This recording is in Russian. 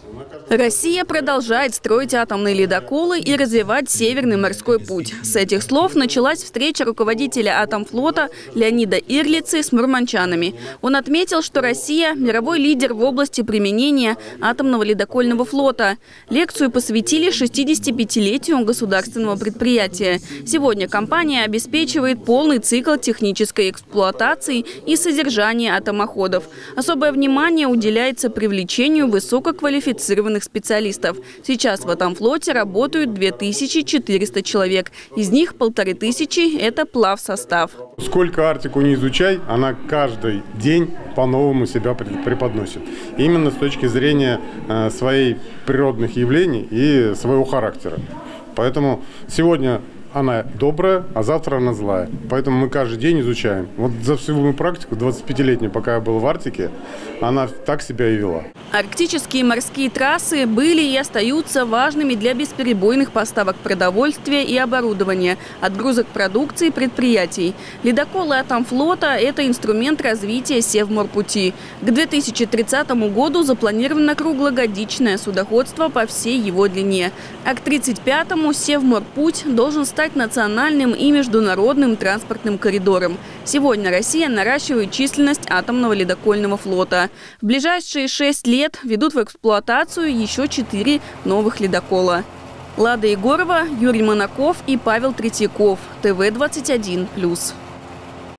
Россия продолжает строить атомные ледоколы и развивать Северный морской путь. С этих слов началась встреча руководителя Атомфлота Леонида Ирлицы с мурманчанами. Он отметил, что Россия – мировой лидер в области применения атомного ледокольного флота. Лекцию посвятили 65-летию государственного предприятия. Сегодня компания обеспечивает полный цикл технической эксплуатации и содержания атомоходов. Особое внимание уделяется привлечению высококвалифицированных специалистов. Сейчас в Атомфлоте работают 2400 человек. Из них 1500 – это плавсостав. Сколько Арктику не изучай, она каждый день по-новому себя преподносит. Именно с точки зрения своих природных явлений и своего характера. Поэтому сегодня она добрая, а завтра она злая. Поэтому мы каждый день изучаем. Вот за всю мою практику, 25-летнюю, пока я был в Арктике, она так себя и вела. Арктические морские трассы были и остаются важными для бесперебойных поставок продовольствия и оборудования, отгрузок продукции предприятий. Ледоколы Атомфлота – это инструмент развития Севморпути. К 2030 году запланировано круглогодичное судоходство по всей его длине. А к 2035-му Севморпуть должен стать национальным и международным транспортным коридором. Сегодня Россия наращивает численность атомного ледокольного флота. В ближайшие 6 лет ведут в эксплуатацию еще 4 новых ледокола. Лада Егорова, Юрий Монаков и Павел Третьяков. ТВ-21+.